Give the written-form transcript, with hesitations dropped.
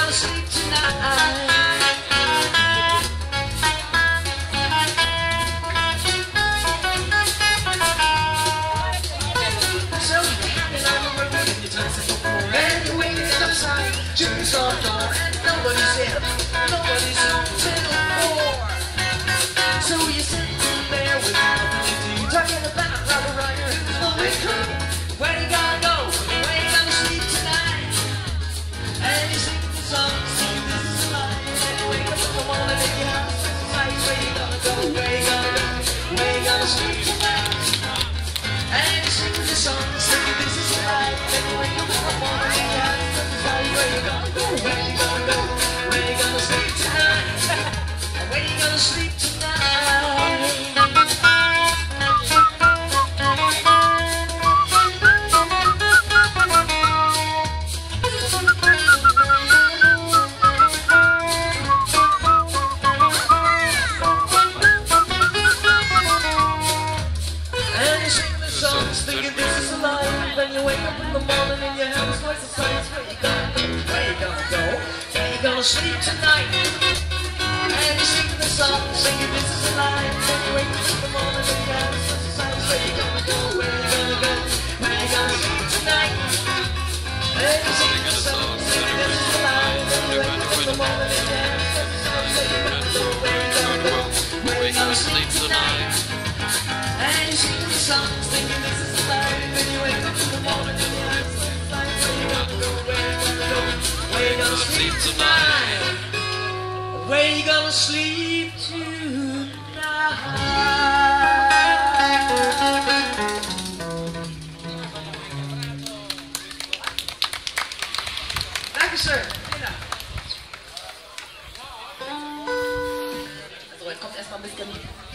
gonna sleep tonight? Choose on door and nobody's there, nobody's home till 4. So you sit there with nothing to do, talking about Robert Ryder, moving cool. Where you gonna go? Where you gonna sleep tonight? And you sing the song, sing this is life. And you wake up in the morning and you have to decide where you gonna go, where you gonna go, where you gonna sleep tonight? And you sing the song, sing this is life. And you wake up in the morning and you have to decide where you gonna go, where you gonna go, where you gonna sleep tonight? Where you gonna sleep tonight? And you sing the songs thinking this is life. Then you wake up in the morning and your hands twice the size. Where you gonna go? Where you gonna go? Where you gonna sleep tonight? And you sing the song, singing this is life. Then you wake up in the morning and your hands twice the size. Where you gonna go? Where you gonna go? Where you gonna sleep tonight? And you sing the song, singing this is life. Then you wake up in the morning and your hands twice the size. Where you gonna go? Where you gonna go? Where you gonna sleep tonight? And you sing the song, thinking this is life. Then you wake up in the morning and your hands twice the size. Where you gonna go? Where you gonna go? Where you gonna sleep tonight? Where you gonna sleep tonight? Dankeschön. Also, jetzt kommt erstmal ein bisschen